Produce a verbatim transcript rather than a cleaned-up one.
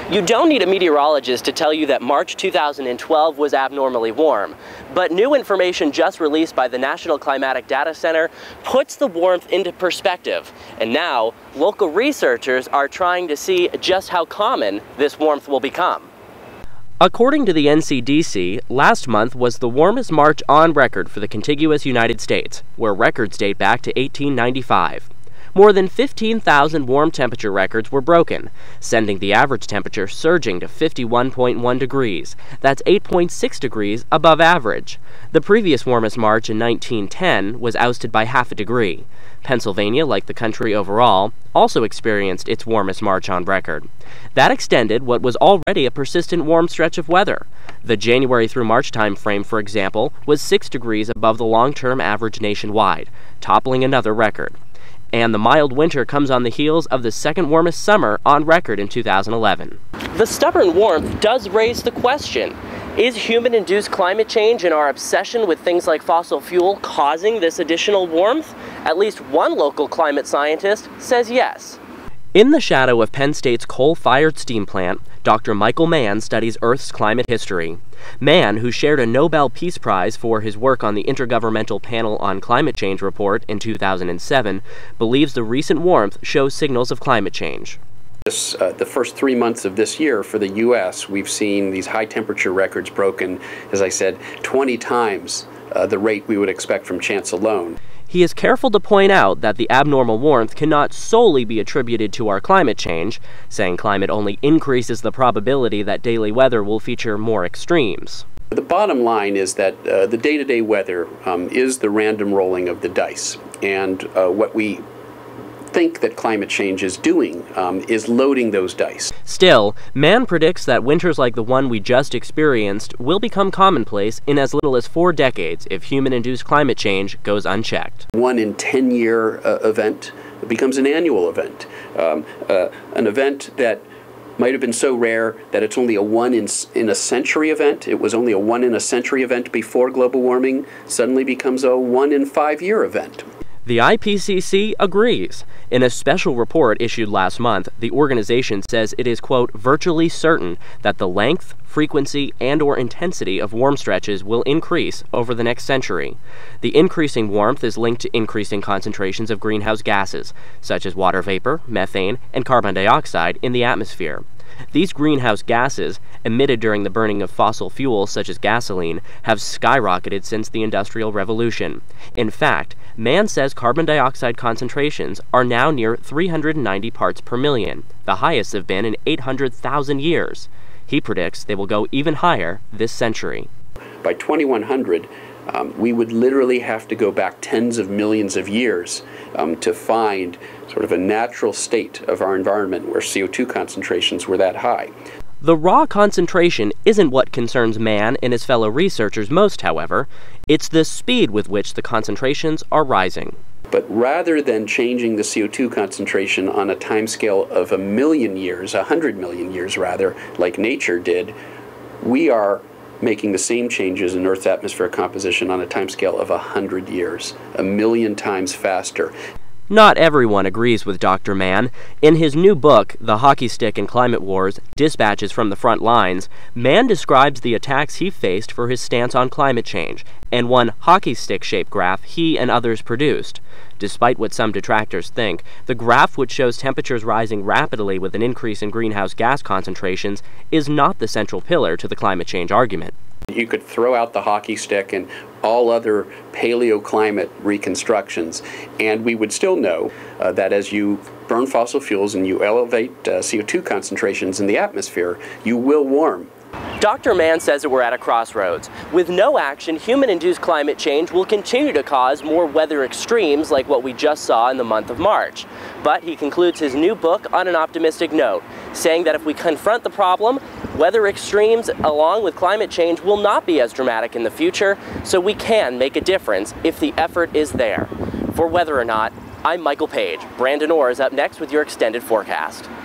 You don't need a meteorologist to tell you that March two thousand twelve was abnormally warm, but new information just released by the National Climatic Data Center puts the warmth into perspective, and now local researchers are trying to see just how common this warmth will become. According to the N C D C, last month was the warmest March on record for the contiguous United States, where records date back to eighteen ninety-five. More than fifteen thousand warm temperature records were broken, sending the average temperature surging to fifty-one point one degrees. That's eight point six degrees above average. The previous warmest March in nineteen ten was ousted by half a degree. Pennsylvania, like the country overall, also experienced its warmest March on record. That extended what was already a persistent warm stretch of weather. The January through March time frame, for example, was six degrees above the long-term average nationwide, toppling another record. And the mild winter comes on the heels of the second warmest summer on record in two thousand eleven. The stubborn warmth does raise the question, is human-induced climate change and our obsession with things like fossil fuel causing this additional warmth? At least one local climate scientist says yes. In the shadow of Penn State's coal-fired steam plant, Doctor Michael Mann studies Earth's climate history. Mann, who shared a Nobel Peace Prize for his work on the Intergovernmental Panel on Climate Change report in two thousand seven, believes the recent warmth shows signals of climate change. This, uh, the first three months of this year for the U S, we've seen these high temperature records broken, as I said, twenty times uh, the rate we would expect from chance alone. He is careful to point out that the abnormal warmth cannot solely be attributed to our climate change, saying climate only increases the probability that daily weather will feature more extremes. The bottom line is that uh, the day-to-day weather um, is the random rolling of the dice, and uh, what we think that climate change is doing um, is loading those dice. Still, Mann predicts that winters like the one we just experienced will become commonplace in as little as four decades if human-induced climate change goes unchecked. One in ten year uh, event becomes an annual event. Um, uh, an event that might have been so rare that it's only a one in, in a century event. It was only a one in a century event before global warming, suddenly becomes a one in five year event. The I P C C agrees. In a special report issued last month, the organization says it is, quote, virtually certain that the length, frequency, and or intensity of warm stretches will increase over the next century. The increasing warmth is linked to increasing concentrations of greenhouse gases, such as water vapor, methane, and carbon dioxide in the atmosphere. These greenhouse gases, emitted during the burning of fossil fuels such as gasoline, have skyrocketed since the Industrial Revolution. In fact, Mann says carbon dioxide concentrations are now near three hundred ninety parts per million, the highest they've been in eight hundred thousand years. He predicts they will go even higher this century. By twenty-one hundred, um, we would literally have to go back tens of millions of years um, to find sort of a natural state of our environment where C O two concentrations were that high. The raw concentration isn't what concerns Mann and his fellow researchers most, however. It's the speed with which the concentrations are rising. But rather than changing the C O two concentration on a timescale of a million years, a hundred million years rather, like nature did, we are making the same changes in Earth's atmospheric composition on a timescale of a hundred years, a million times faster. Not everyone agrees with Doctor Mann. In his new book, The Hockey Stick and Climate Wars, Dispatches from the Front Lines, Mann describes the attacks he faced for his stance on climate change, and one hockey stick-shaped graph he and others produced. Despite what some detractors think, the graph, which shows temperatures rising rapidly with an increase in greenhouse gas concentrations, is not the central pillar to the climate change argument. You could throw out the hockey stick and all other paleoclimate reconstructions, and we would still know uh, that as you burn fossil fuels and you elevate uh, C O two concentrations in the atmosphere, you will warm. Doctor Mann says that we're at a crossroads. With no action, human-induced climate change will continue to cause more weather extremes like what we just saw in the month of March. But he concludes his new book on an optimistic note, saying that if we confront the problem, weather extremes along with climate change will not be as dramatic in the future, so we can make a difference if the effort is there. For Weather or Not, I'm Michael Page. Brandon Orr is up next with your extended forecast.